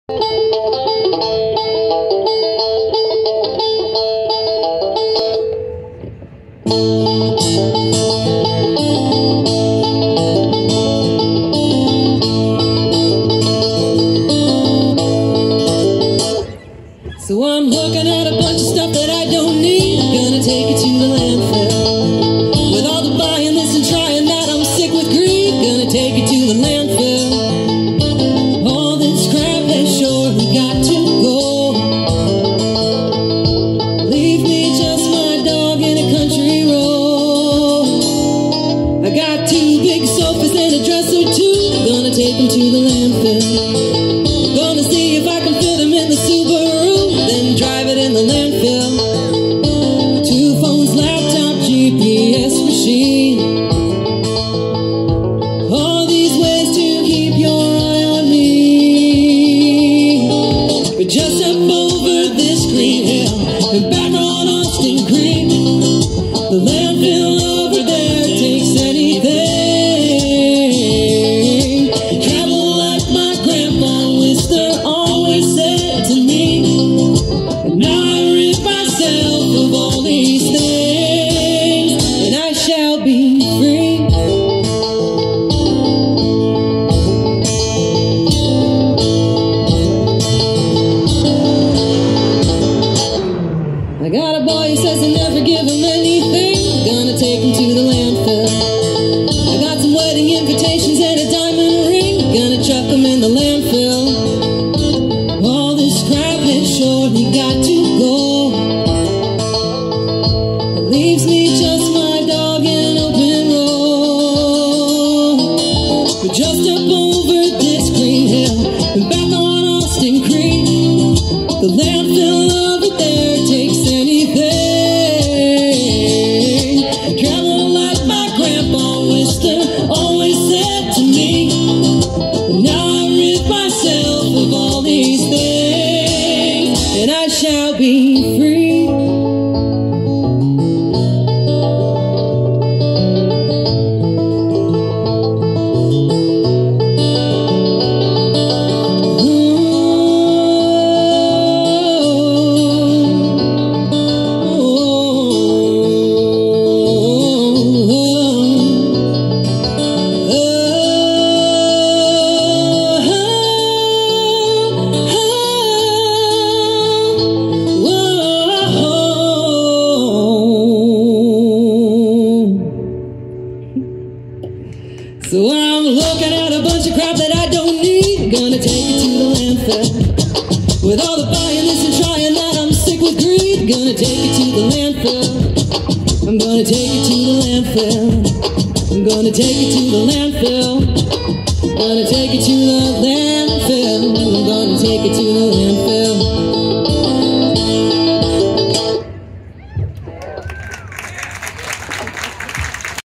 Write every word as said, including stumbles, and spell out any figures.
So I'm looking at a bunch of stuff that I don't need. Gonna take it to the landfill. With all the buying this and trying that, I'm sick with greed. Gonna take it to the landfill. All this crap has surely got to go. Leave me just my dog in a country road. I got two big sofas and a dresser too. Gonna take them to the landfill. Gonna see if I can fit them in the Subaru, then drive it in the landfill. Two phones, laptop, G P S machine. All these ways to keep your eye on me. But just up over this green hill and back on Austin Creek, the landfill over there takes anything. Travel like my grandpa Whistler always said to me. And now I rid myself of all these things, and I shall be free. I got a boy who says I never give him anything. Gonna take him to the landfill. I got some wedding invitations and a diamond ring. Gonna chuck them in the landfill. All this crap has surely got to go. It leaves me just my dog in an open road. But just up over this green hill and back on Austin Creek, the landfill over there takes anything. Travel like my grandpa Whistler always said to me. And now I rid myself of all these things, and I shall be free. So I'm looking at a bunch of crap that I don't need. Gonna take it to the landfill. With all the buying this and trying that, I'm sick with greed. Gonna take it to the landfill. I'm gonna take it to the landfill. I'm gonna take it to the landfill. Gonna take